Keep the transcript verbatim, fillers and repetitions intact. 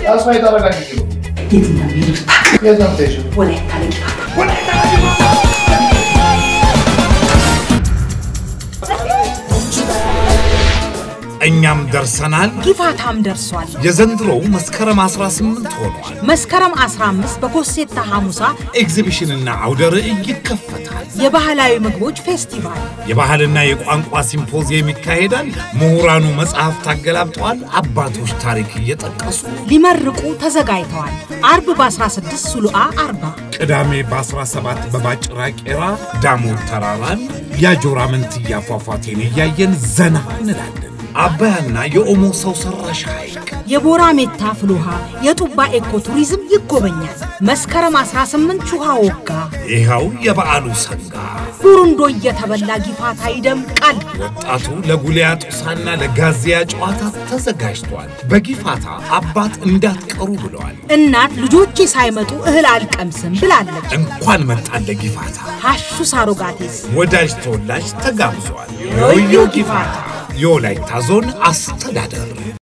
አስፋይ ታረጋግጥ ነው የትኛው ይሉታ የትኛው ተይሽ ወላይታ ለጊፋታ ወላይታ ለጊፋታ እኛም ደርሰናል ጊፋታም ደርሷል የዘንድሮው መስከረም አስራ ስምንት ሆኗል መስከረም አስራ አምስት በኮሴታ ሐሙሳ ኤግዚቢሽንና አውደ ርዕይ ይከፈታል የባህላዊ ምግቦች ፌስቲቫል የባህልና የቋንቋ ሲምፖዚየም ይካሄዳል ምሁራኑ መጽሐፍ ታገላብጠዋል አባቶች ታሪክ እየጠቀሱ ሊመርቁ ተዘጋጅተዋል አርብ በ16 ሱሉአ አርባ ቅዳሜ በ17 በባጭራ ቄራ ዳሞር ተራራን ያጆራ መንትያ ፏፏቴን እያየን ዘና እንላለን አባያና የኦሞ ሰው ሰራሽ ሐይቅ የቦራ ሜታ ፍሉሃ የጡባ ኤኮ ቱሪዝም ይጎበኛል መስከረም አስራ ስምንት ቹሃ ወጋ ይኸው የበዓሉ ሰንጋ ቡሩንዶ እየተበላ ጊፋታ ይደምቃል ወጣቱ ለጉሊያጡሳና ለጋዚያ ጨዋታ ተዘጋጅቷል በጊፋታ አባት እንዳትቀሩ ብለዋል እናት ልጆቼ ሳይመጡ እህል አልቀምስም ብላለች እንኳን መጣለ ጊፋታ ሃሹ ሳሮጋቴስ ወዳጅ ተወላጅ ተጋብዟል ዮዮ ጊፋታ የወላይታ ዞን አስተዳደር